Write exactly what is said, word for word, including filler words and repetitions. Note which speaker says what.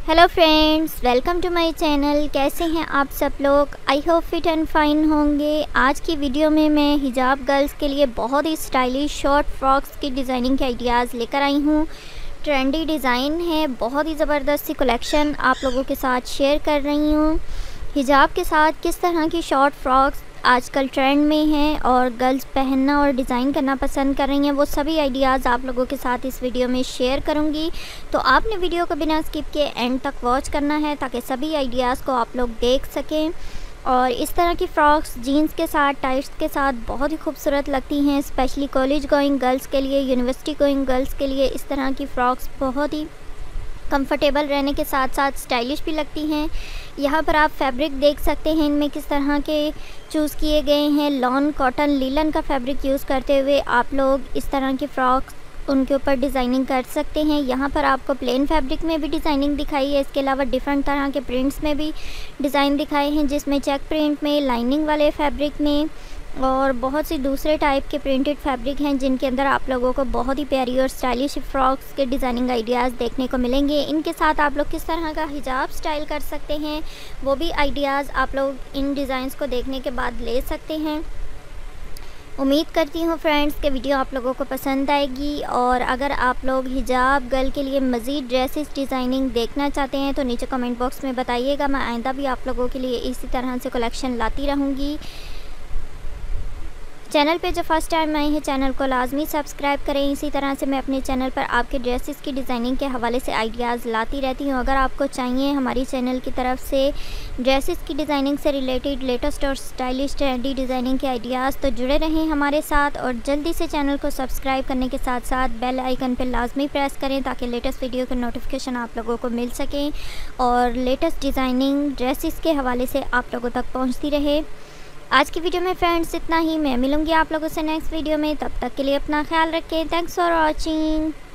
Speaker 1: Hello friends, welcome to my channel. कैसे हैं आप सब लोग? I hope fit and fine होंगे। आज की वीडियो में मैं हिजाब गर्ल्स के लिए बहुत ही स्टाइलिश शॉर्ट फ्रॉक्स की डिज़ाइनिंग के आइडियाज़ लेकर आई हूँ। ट्रेंडी डिज़ाइन है, बहुत ही ज़बरदस्त सी कलेक्शन आप लोगों के साथ शेयर कर रही हूँ। हिजाब के साथ किस तरह की शॉर्ट फ्रॉक्स आजकल ट्रेंड में हैं और गर्ल्स पहनना और डिज़ाइन करना पसंद कर रही हैं, वो सभी आइडियाज़ आप लोगों के साथ इस वीडियो में शेयर करूंगी। तो आपने वीडियो को बिना स्किप किए एंड तक वॉच करना है ताकि सभी आइडियाज़ को आप लोग देख सकें। और इस तरह की फ़्रॉक्स जीन्स के साथ, टाइट्स के साथ बहुत ही खूबसूरत लगती हैं, स्पेशली कॉलेज गोइंग गर्ल्स के लिए, यूनिवर्सिटी गोइंग गर्ल्स के लिए इस तरह की फ़्रॉक्स बहुत ही कंफर्टेबल रहने के साथ साथ स्टाइलिश भी लगती हैं। यहाँ पर आप फैब्रिक देख सकते हैं, इनमें किस तरह के चूज़ किए गए हैं। लॉन, कॉटन, लीलन का फैब्रिक यूज़ करते हुए आप लोग इस तरह की फ़्रॉक्स उनके ऊपर डिज़ाइनिंग कर सकते हैं। यहाँ पर आपको प्लेन फैब्रिक में भी डिज़ाइनिंग दिखाई है, इसके अलावा डिफरेंट तरह के प्रिंट्स में भी डिज़ाइन दिखाए हैं, जिसमें चेक प्रिंट में, लाइनिंग वाले फैब्रिक में और बहुत सी दूसरे टाइप के प्रिंटेड फैब्रिक हैं, जिनके अंदर आप लोगों को बहुत ही प्यारी और स्टाइलिश फ्रॉक्स के डिज़ाइनिंग आइडियाज़ देखने को मिलेंगे। इनके साथ आप लोग किस तरह का हिजाब स्टाइल कर सकते हैं, वो भी आइडियाज़ आप लोग इन डिज़ाइंस को देखने के बाद ले सकते हैं। उम्मीद करती हूँ फ्रेंड्स कि वीडियो आप लोगों को पसंद आएगी। और अगर आप लोग हिजाब गर्ल के लिए मज़ीद ड्रेसेस डिज़ाइनिंग देखना चाहते हैं तो नीचे कमेंट बॉक्स में बताइएगा। मैं आइंदा भी आप लोगों के लिए इसी तरह से कलेक्शन लाती रहूँगी। चैनल पे जो फर्स्ट टाइम आए हैं, चैनल को लाजमी सब्सक्राइब करें। इसी तरह से मैं अपने चैनल पर आपके ड्रेसेस की डिज़ाइनिंग के हवाले से आइडियाज़ लाती रहती हूँ। अगर आपको चाहिए हमारी चैनल की तरफ से ड्रेसेस की डिज़ाइनिंग से रिलेटेड लेटेस्ट और स्टाइलिश ट्रेंडी डिज़ाइनिंग के आइडियाज़, तो जुड़े रहें हमारे साथ और जल्दी से चैनल को सब्सक्राइब करने के साथ साथ बेल आइकन पर लाजमी प्रेस करें ताकि लेटेस्ट वीडियो के नोटिफिकेशन आप लोगों को मिल सकें और लेटेस्ट डिज़ाइनिंग ड्रेसेस के हवाले से आप लोगों तक पहुँचती रहे। आज की वीडियो में फ्रेंड्स इतना ही। मैं मिलूंगी आप लोगों से नेक्स्ट वीडियो में, तब तक के लिए अपना ख्याल रखें। Thanks for watching.